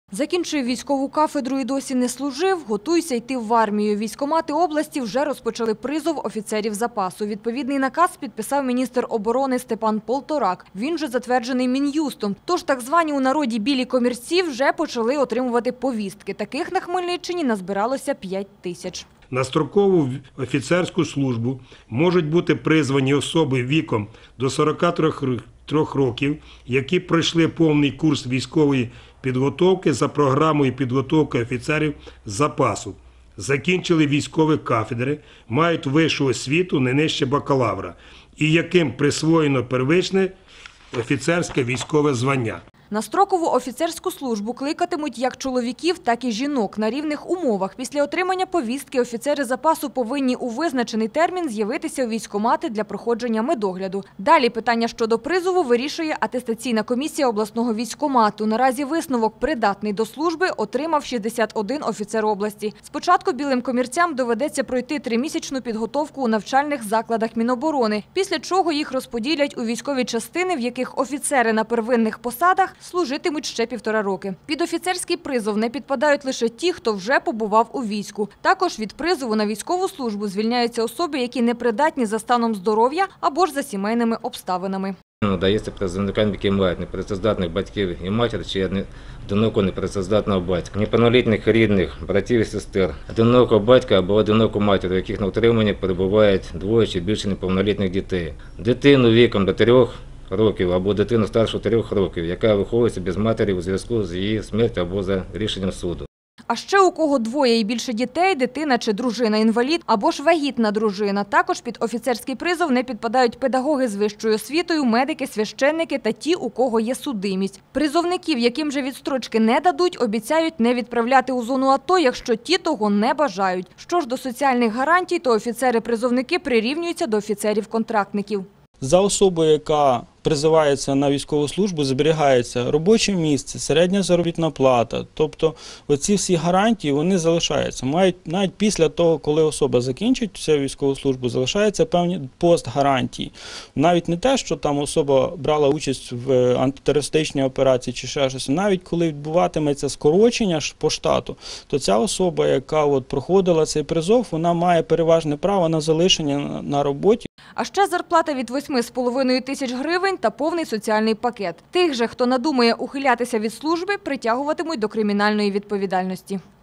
Закінчив військову кафедру і досі не служив, готуйся йти в армію. Військкомати області вже розпочали призов офіцерів запасу. Відповідний наказ підписав міністр оборони Степан Полторак. Він же затверджений Мін'юстом. Тож так звані у народі білі комірці вже почали отримувати повістки. Таких на Хмельниччині назбиралося 5 тисяч. На строкову офіцерську службу можуть бути призвані особи віком до 43 років, які пройшли повний курс військової підготовки за програмою підготовки офіцерів запасу, закінчили військові кафедри, мають вищу освіту не нижче бакалавра і яким присвоєно первичне офіцерське військове звання. На строкову офіцерську службу кликатимуть як чоловіків, так і жінок на рівних умовах. Після отримання повістки офіцери запасу повинні у визначений термін з'явитися у військкомати для проходження медогляду. Далі питання щодо призову вирішує атестаційна комісія обласного військкомату. Наразі висновок «придатний до служби» отримав 61 офіцер області. Спочатку білим комірцям доведеться пройти 3-місячну підготовку у навчальних закладах Міноборони, після чого їх розподілять у військові частини, в яких офіцери на первинних посадах служитимуть ще 1,5 роки. Під офіцерський призов не підпадають лише ті, хто вже побував у війську. Також від призову на військову службу звільняються особи, які непридатні за станом здоров'я або ж за сімейними обставинами. Надається призовникам, які мають непрацездатних батьків і матір, чи одинокого непрацездатного батька, неповнолітніх рідних, братів і сестер, одинокого батька або одиноку матір, у яких на утриманні перебувають 2 чи більше неповнолітніх дітей. Дитину віком до 3 років або дитину старшу 3 років, яка виховується без матері у зв'язку з її смертю або за рішенням суду. А ще у кого 2 і більше дітей, дитина чи дружина-інвалід або ж вагітна дружина. Також під офіцерський призов не підпадають педагоги з вищою освітою, медики, священники та ті, у кого є судимість. Призовників, яким же відстрочки не дадуть, обіцяють не відправляти у зону АТО, якщо ті того не бажають. Що ж до соціальних гарантій, то офіцери-призовники прирівнюються до офіцерів-контрактників. За особою, яка призивається на військову службу, зберігається робоче місце, середня заробітна плата. Тобто оці всі гарантії, вони залишаються. Навіть після того, коли особа закінчить цю військову службу, залишаються певні постгарантії. Навіть не те, що там особа брала участь в антитерористичній операції чи ще щось. Навіть коли відбуватиметься скорочення по штату, то ця особа, яка проходила цей призов, вона має переважне право на залишення на роботі. А ще зарплата від 8,5 тисяч гривень та повний соціальний пакет. Тих же, хто надумає ухилятися від служби, притягуватимуть до кримінальної відповідальності.